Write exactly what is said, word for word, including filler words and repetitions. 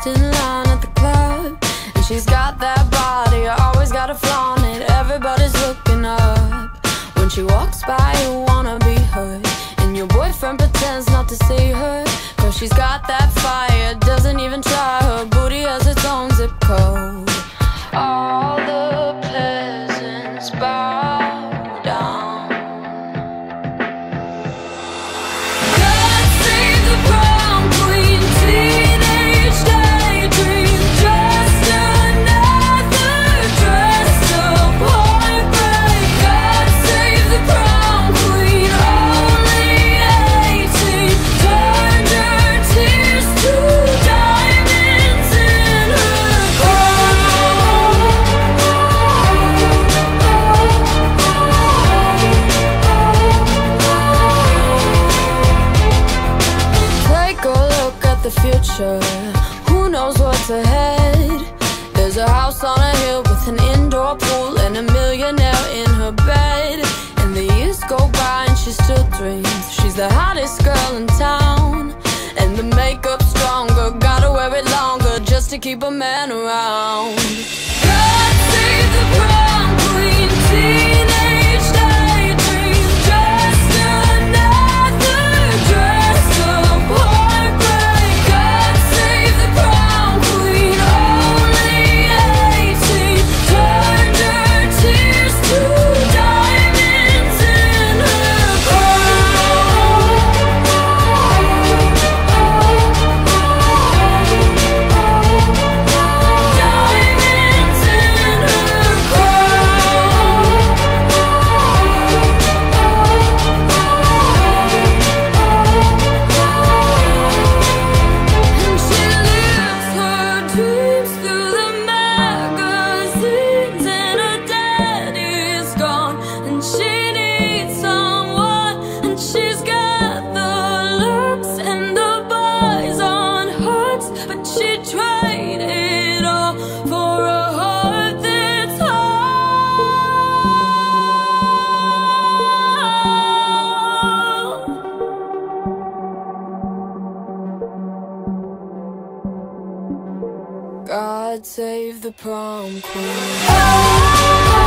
in line at the club, and she's got that body, you always gotta flaunt it. Everybody's looking up. When she walks by, you wanna be her, and your boyfriend pretends not to see her, cause she's got that fire, doesn't even try. Her booty has its own zip code. All the peasants bow down. God save the prom queen, teenage daydream, just another dressed up heartbreak. God save the prom queen, only eighteen, turned her tears to diamonds in her crown. Take a look at the future, who knows what's ahead? There's a house on a hill with an indoor pool and a millionaire in her bed. And the years go by and she still dreams she's the hottest girl in town. And the makeup's stronger, gotta wear it longer just to keep a man around. God save the prom queen, teenage daydream, just another dressed up heartbreak. God save the prom queen, only eighteen, turned her tears to diamonds in her crown. Diamonds in her And she lives her dreams through the magazines, and her daddy's gone, and she needs someone, and she's got the looks and the boys on hooks, but she tried it all for a heart that's whole. God save the prom queen.